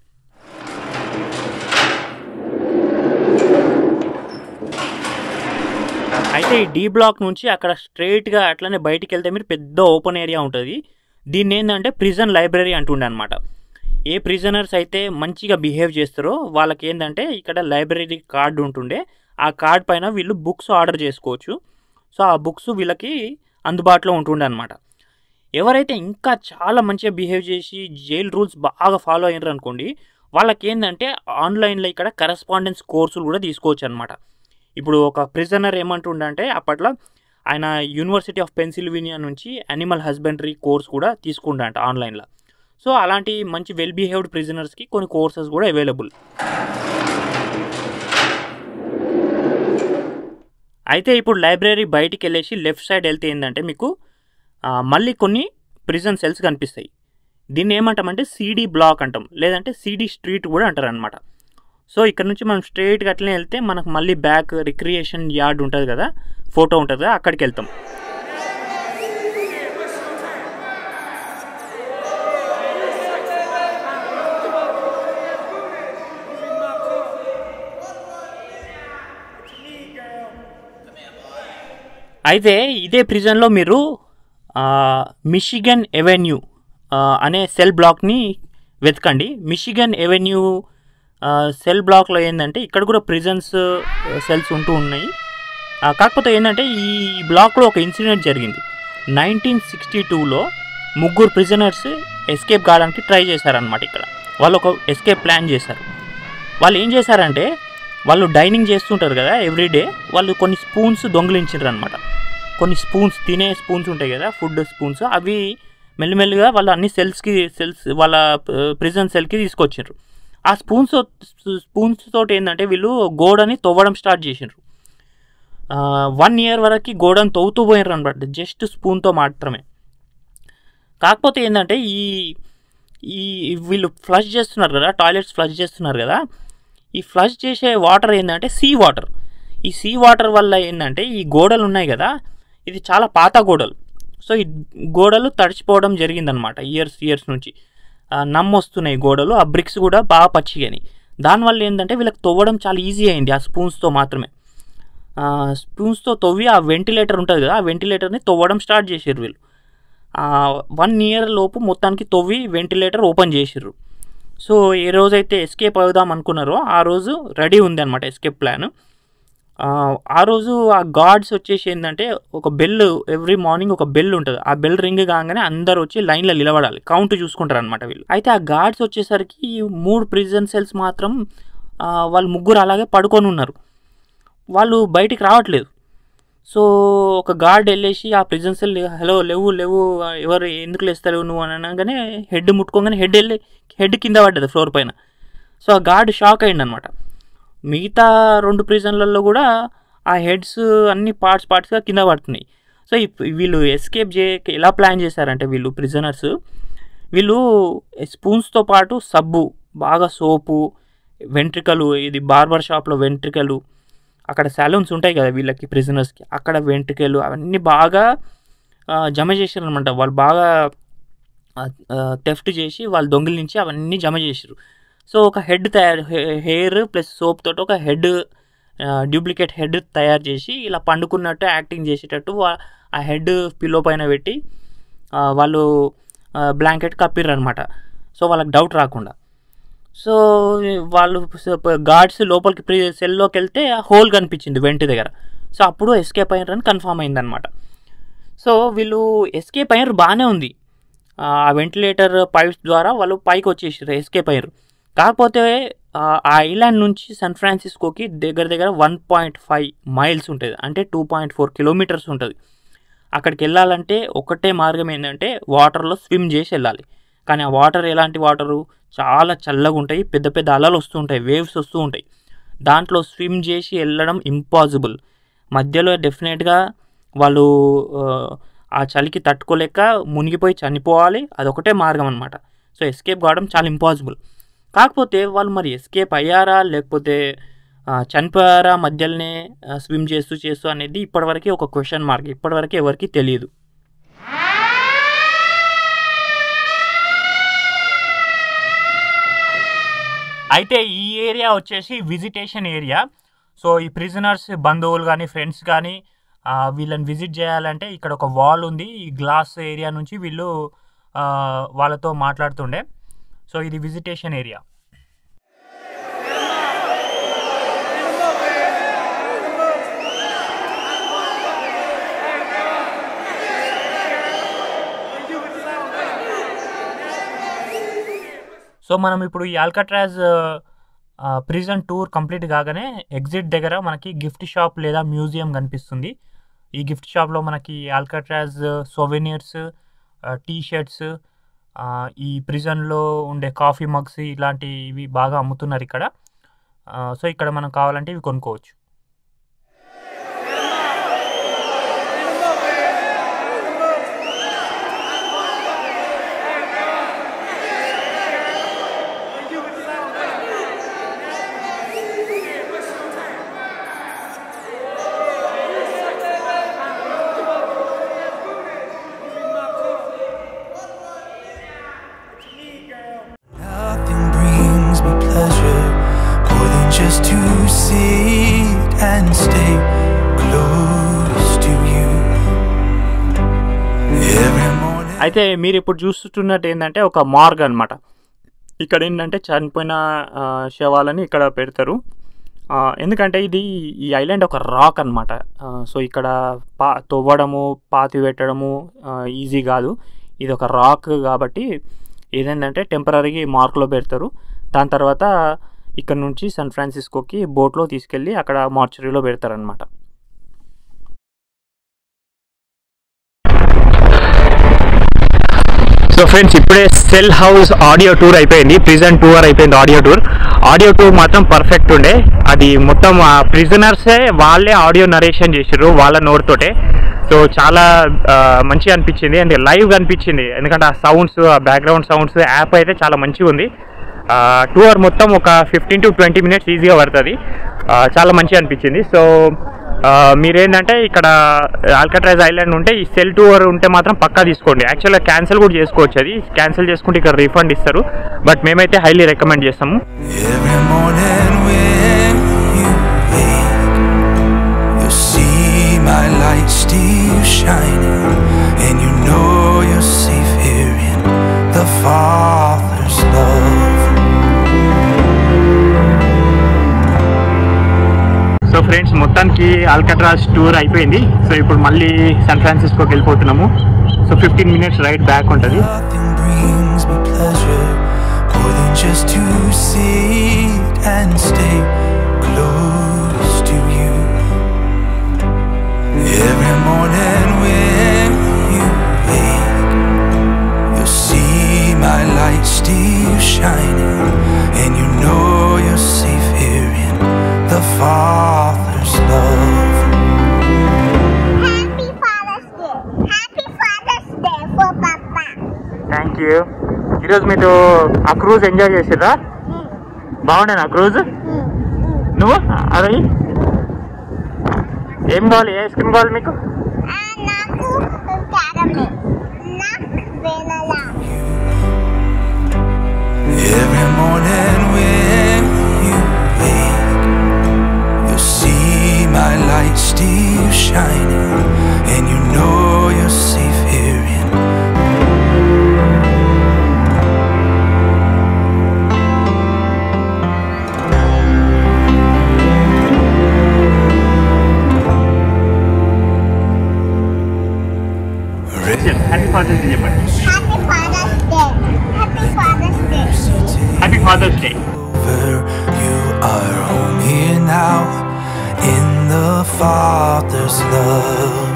అయితే ఈ డి బ్లాక్ నుంచి అక్కడ స్ట్రైట్గా అట్లనే బయటికి వెళ్తే మీరు పెద్ద ఓపెన్ ఏరియా ఉంటుంది. దీన్ని ఏంటంటే ప్రిజన్ లైబ్రరీ అంటుండే అనమాట. ఏ ప్రిజనర్స్ అయితే మంచిగా బిహేవ్ చేస్తారో వాళ్ళకి ఏంటంటే ఇక్కడ లైబ్రరీ కార్డు ఉంటుండే. ఆ కార్డ్ పైన వీళ్ళు బుక్స్ ఆర్డర్ చేసుకోవచ్చు. సో ఆ బుక్స్ వీళ్ళకి అందుబాటులో ఉంటుండే అనమాట. ఎవరైతే ఇంకా చాలా మంచిగా బిహేవ్ చేసి జైల్ రూల్స్ బాగా ఫాలో అయ్యారు అనుకోండి, వాళ్ళకి ఏంటంటే ఆన్లైన్లో ఇక్కడ కరెస్పాండెన్స్ కోర్సులు కూడా తీసుకోవచ్చు అనమాట. ఇప్పుడు ఒక ప్రిజనర్ ఏమంటుండే అంటే అప్పట్లో ఆయన యూనివర్సిటీ ఆఫ్ పెన్సిల్వేనియా నుంచి యానిమల్ హస్బెండరీ కోర్స్ కూడా తీసుకుంటా అంట ఆన్లైన్లో. సో అలాంటి మంచి వెల్ బిహేవ్డ్ ప్రిజనర్స్కి కొన్ని కోర్సెస్ కూడా అవైలబుల్. అయితే ఇప్పుడు లైబ్రరీ బయటికి వెళ్ళేసి లెఫ్ట్ సైడ్ వెళ్తే ఏంటంటే మీకు మళ్ళీ కొన్ని ప్రిజన్ సెల్స్ కనిపిస్తాయి. దీన్ని ఏమంటామంటే సిడి బ్లాక్ అంటాం, లేదంటే సిడి స్ట్రీట్ కూడా అంటారు అనమాట. సో ఇక్కడ నుంచి మనం స్ట్రైట్గా అట్లనే వెళ్తే మనకు మళ్ళీ బ్యాక్ రిక్రియేషన్ యార్డ్ ఉంటుంది కదా, ఫోటో ఉంటుంది కదా, అక్కడికి వెళ్తాం. అయితే ఇదే ప్రిజన్లో మీరు మిషిగన్ ఎవెన్యూ అనే సెల్ బ్లాక్ని వెతకండి. మిషిగన్ ఎవెన్యూ సెల్ బ్లాక్లో ఏంటంటే ఇక్కడ కూడా ప్రిజన్స్ సెల్స్ ఉంటూ ఉన్నాయి. కాకపోతే ఏంటంటే ఈ బ్లాక్లో ఒక ఇన్సిడెంట్ జరిగింది. నైన్టీన్ సిక్స్టీ టూలో ముగ్గురు ప్రిజనర్స్ ఎస్కేప్ కావడానికి ట్రై చేశారనమాట. ఇక్కడ వాళ్ళు ఒక ఎస్కేప్ ప్లాన్ చేశారు. వాళ్ళు ఏం చేశారంటే వాళ్ళు డైనింగ్ చేస్తుంటారు కదా ఎవ్రీడే, వాళ్ళు కొన్ని స్పూన్స్ దొంగిలించారు అనమాట. కొన్ని స్పూన్స్, తినే స్పూన్స్ ఉంటాయి కదా, ఫుడ్ స్పూన్స్, అవి మెల్లిమెల్లిగా వాళ్ళు అన్ని సెల్స్కి సెల్స్ వాళ్ళ ప్రిజన్ సెల్కి తీసుకొచ్చారు. ఆ స్పూన్స్ స్పూన్స్ తోటి ఏంటంటే వీళ్ళు గోడని తవ్వడం స్టార్ట్ చేసినారు. వన్ ఇయర్ వరకు గోడని తవ్వుతూ పోయినారు అనమాట, జస్ట్ స్పూన్తో మాత్రమే. కాకపోతే ఏంటంటే ఈ ఈ వీళ్ళు ఫ్లష్ చేస్తున్నారు కదా, టాయిలెట్స్ ఫ్లష్ చేస్తున్నారు కదా, ఈ ఫ్లష్ చేసే వాటర్ ఏంటంటే సీ వాటర్. ఈ సీ వాటర్ వల్ల ఏంటంటే ఈ గోడలు ఉన్నాయి కదా, ఇది చాలా పాత గోడలు. సో ఈ గోడలు తడిచిపోవడం జరిగిందనమాట ఇయర్స్ ఇయర్స్ నుంచి. నమ్ము వస్తున్నాయి గోడలు, ఆ బ్రిక్స్ కూడా బాగా పచ్చిగాని. దానివల్ల ఏంటంటే వీళ్ళకి తవ్వడం చాలా ఈజీ అయింది ఆ స్పూన్స్తో మాత్రమే. స్పూన్స్తో తవ్వి ఆ వెంటిలేటర్ ఉంటుంది కదా, ఆ వెంటిలేటర్ని తవ్వడం స్టార్ట్ చేసారు వీళ్ళు. వన్ ఇయర్ లోపు మొత్తానికి తవ్వి వెంటిలేటర్ ఓపెన్ చేసారు. సో ఏ రోజైతే ఎస్కేప్ అవుదాం అనుకున్నారో ఆ రోజు రెడీ ఉంది అనమాట ఎస్కేప్ ప్లాన్. ఆ రోజు ఆ గార్డ్స్ వచ్చేసి ఏంటంటే ఒక బెల్ ఎవ్రీ మార్నింగ్ ఒక బెల్ ఉంటుంది. ఆ బెల్ రింగ్ కాగానే అందరు వచ్చి లైన్లో నిలబడాలి, కౌంట్ చూసుకుంటారు అనమాట వీళ్ళు. అయితే ఆ గార్డ్స్ వచ్చేసరికి మూడు ప్రిజన్ సెల్స్ మాత్రం వాళ్ళు ముగ్గురు అలాగే పడుకొని ఉన్నారు, వాళ్ళు బయటికి రావట్లేదు. సో ఒక గార్డ్ వెళ్ళేసి ఆ ప్రిజన్ సెల్ హలో లేవు లేవు ఎవరు ఎందుకు లేస్తలేవు నువ్వు అని అనగానే హెడ్ ముట్టుకోగానే హెడ్ వెళ్ళి హెడ్ కింద పడ్డది ఫ్లోర్ పైన. సో ఆ గార్డ్ షాక్ అయ్యింది అనమాట. మిగతా రెండు ప్రిజన్లలో కూడా ఆ హెడ్స్ అన్ని పార్ట్స్ పార్ట్స్గా కింద పడుతున్నాయి. సో వీళ్ళు ఎస్కేప్ చే ఎలా ప్లాన్ చేశారంటే వీళ్ళు ప్రిజనర్స్ వీళ్ళు స్పూన్స్తో పాటు సబ్బు, బాగా సోపు, వెంట్రికలు, ఇది బార్బర్ షాప్లో వెంట్రికలు, అక్కడ సెలూన్స్ ఉంటాయి కదా వీళ్ళకి ప్రిజనర్స్కి, అక్కడ వెంట్రికలు అవన్నీ బాగా జమ చేశారు అనమాట. వాళ్ళు బాగా థెఫ్ట్ చేసి వాళ్ళు దొంగిలించి అవన్నీ జమ చేసారు. సో ఒక హెడ్ తయారు హెయిర్ ప్లస్ సోప్ తోటి ఒక హెడ్ డూప్లికేట్ హెడ్ తయారు చేసి ఇలా పండుకున్నట్టు యాక్టింగ్ చేసేటట్టు ఆ హెడ్ పిల్లో పైన పెట్టి వాళ్ళు బ్లాంకెట్ కప్పిర్రు అనమాట. సో వాళ్ళకి డౌట్ రాకుండా. సో వాళ్ళు గార్డ్స్ లోపలికి ప్రీ సెల్లోకి వెళ్తే హోల్ కనిపించింది వెంటి దగ్గర. సో అప్పుడు ఎస్కేప్ అయ్యారని కన్ఫామ్ అయిందనమాట. సో వీళ్ళు ఎస్కేప్ అయ్యారు, బాగానే ఉంది, ఆ వెంటిలేటర్ పైప్స్ ద్వారా వాళ్ళు పైకి వచ్చేసారు, ఎస్కేప్ అయ్యారు. కాకపోతే ఆ ఐలాండ్ నుంచి శాన్ ఫ్రాన్సిస్కోకి దగ్గర దగ్గర వన్ పాయింట్ ఫైవ్ మైల్స్ ఉంటుంది, అంటే టూ పాయింట్ ఫోర్ కిలోమీటర్స్ ఉంటుంది. అక్కడికి వెళ్ళాలంటే ఒకటే మార్గం ఏంటంటే వాటర్లో స్విమ్ చేసి వెళ్ళాలి. కానీ ఆ వాటర్ ఎలాంటి వాటరు, చాలా చల్లగా ఉంటాయి, పెద్ద పెద్ద అలలు వస్తూ ఉంటాయి, వేవ్స్ వస్తూ ఉంటాయి. దాంట్లో స్విమ్ చేసి వెళ్ళడం ఇంపాసిబుల్. మధ్యలో డెఫినెట్గా వాళ్ళు ఆ చలికి తట్టుకోలేక మునిగిపోయి చనిపోవాలి, అదొకటే మార్గం అనమాట. సో ఎస్కేప్ కావడం చాలా ఇంపాసిబుల్. కాకపోతే వాళ్ళు మరి ఎస్కేప్ అయ్యారా లేకపోతే చనిపోయారా మధ్యలోనే స్విమ్ చేస్తూ చేస్తూ అనేది ఇప్పటివరకు ఒక క్వశ్చన్ మార్క్, ఇప్పటివరకు ఎవరికి తెలియదు. అయితే ఈ ఏరియా వచ్చేసి విజిటేషన్ ఏరియా. సో ఈ ప్రిజనర్స్ బంధువులు కానీ ఫ్రెండ్స్ కానీ వీళ్ళని విజిట్ చేయాలంటే ఇక్కడ ఒక వాల్ ఉంది, ఈ గ్లాస్ ఏరియా నుంచి వీళ్ళు వాళ్ళతో మాట్లాడుతుండే. సో ఇది విజిటేషన్ ఏరియా. సో మనం ఇప్పుడు ఈ ఆల్కాట్రాజ్ ప్రిజన్ టూర్ కంప్లీట్ కాగానే ఎగ్జిట్ దగ్గర మనకి గిఫ్ట్ షాప్ లేదా మ్యూజియం కనిపిస్తుంది. ఈ గిఫ్ట్ షాప్లో మనకి ఆల్కాట్రాజ్ సోవెనియర్స్, టీ షర్ట్స్, ఈ ప్రిజన్లో ఉండే కాఫీ మగ్స్ ఇలాంటివి బాగా అమ్ముతున్నారు ఇక్కడ. సో ఇక్కడ మనం కావాలంటే ఇవి కొనుక్కోవచ్చు. Just to sit and stay close to you every morning. అయితే మీరు ఇప్పుడు చూస్తున్నట్టు ఏంటంటే ఒక మార్గ్ అనమాట. ఇక్కడ ఏంటంటే చనిపోయిన శవాలని ఇక్కడ పెడతారు. ఎందుకంటే ఇది ఈ ఐలాండ్ ఒక రాక్ అనమాట. సో ఇక్కడ పా తవ్వడము పాతి పెట్టడము ఈజీ కాదు, ఇది ఒక రాక్ కాబట్టి ఏదేంటంటే టెంపరీగా మార్క్లో పెడతారు. దాని తర్వాత ఇక్కడ నుంచి శాన్ ఫ్రాన్సిస్కోకి బోట్లో తీసుకెళ్ళి అక్కడ మార్చరీలో పెడతారనమాట. సో ఫ్రెండ్స్ ఇప్పుడే సెల్ హౌస్ ఆడియో టూర్ అయిపోయింది, ప్రిజన్ టూర్ అయిపోయింది. ఆడియో టూర్ ఆడియో టూర్ మాత్రం పర్ఫెక్ట్ ఉండే. అది మొత్తం ప్రిజనర్సే వాళ్ళే ఆడియో నరేషన్ చేసారు వాళ్ళ నోటితోటే. సో చాలా మంచిగా అనిపించింది అండ్ లైవ్గా అనిపించింది, ఎందుకంటే ఆ సౌండ్స్, ఆ బ్యాక్గ్రౌండ్ సౌండ్స్, యాప్ అయితే చాలా మంచిగా ఉంది. టూర్ మొత్తం ఒక ఫిఫ్టీన్ టు ట్వంటీ మినిట్స్ ఈజీగా పడుతుంది, చాలా మంచిగా అనిపించింది. సో మీరేంటంటే ఇక్కడ ఆల్కాట్రాజ్ ఐలాండ్ ఉంటే ఈ సెల్ టూర్ ఉంటే మాత్రం పక్కా తీసుకోండి. యాక్చువల్గా క్యాన్సిల్ కూడా చేసుకోవచ్చు, అది క్యాన్సిల్ చేసుకుంటే ఇక్కడ రీఫండ్ ఇస్తారు, బట్ మేమైతే హైలీ రికమెండ్ చేస్తాము. సో ఫ్రెండ్స్ మొత్తానికి ఆల్కట్రాజ్ టూర్ అయిపోయింది. సో ఇప్పుడు మళ్ళీ శాన్ ఫ్రాన్సిస్కోకి వెళ్ళిపోతున్నాము. So fifteen minutes ride back ఉంటుంది. Just to sit and stay close to you. Every morning when you wake, you'll see my light still shining, and you know you're safe here in the Father's love. Happy Father's Day. Happy Father's Day for Papa. Thank you. ఈరోజు మీరు ఆ క్రూజ్ ఎంజాయ్ చేసిర్రా? బాగుండే నా క్రూజ్. నువ్వు అదే ఏం కావాలి, ఏ ఐస్ క్రీమ్ కావాలి మీకు? Every morning when you wake, you'll see my light still shining, and you know you're safe here in happy father's day చెప్పండి. Happy Father's Day. Happy Father's Day. Happy father's day. you are home here now in the Father's love.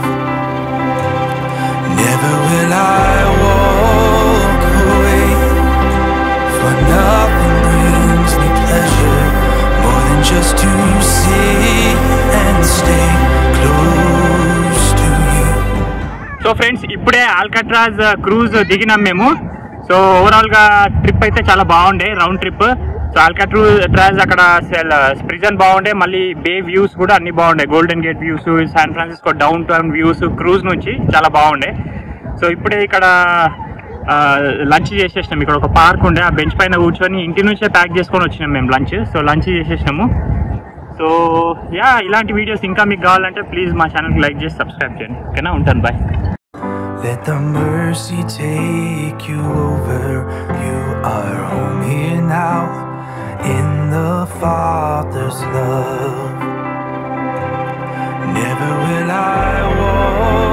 Never will I walk away, for nothing brings me pleasure more than just to sit and stay close to you. So friends, ఇప్పుడే ఆల్కట్రాజ్ క్రూజ్ దిగినాం మేము. సో ఓవరాల్గా ట్రిప్ అయితే చాలా బాగుండే, రౌండ్ ట్రిప్. సో ఆల్కట్రాజ్ అక్కడ ప్రిజన్ బాగుండే, మళ్ళీ బే వ్యూస్ కూడా అన్ని బాగుండే. Golden gate views, San Francisco downtown views cruise నుంచి చాలా బాగుండే. సో ఇప్పుడే ఇక్కడ లంచ్ చేసేసినాం. ఇక్కడ ఒక పార్క్ ఉండే, ఆ బెంచ్ పైన కూర్చొని ఇంటి నుంచే ప్యాక్ చేసుకొని వచ్చినాం మేము లంచ్. సో లంచ్ చేసేసినాము. సో యా, ఇలాంటి వీడియోస్ ఇంకా మీకు కావాలంటే ప్లీజ్ మా ఛానల్కి లైక్ చేసి సబ్స్క్రైబ్ చేయండి. ఓకేనా, ఉంటాను, bye. Let the mercy take you over. You are home here now in the Father's love. Never will I walk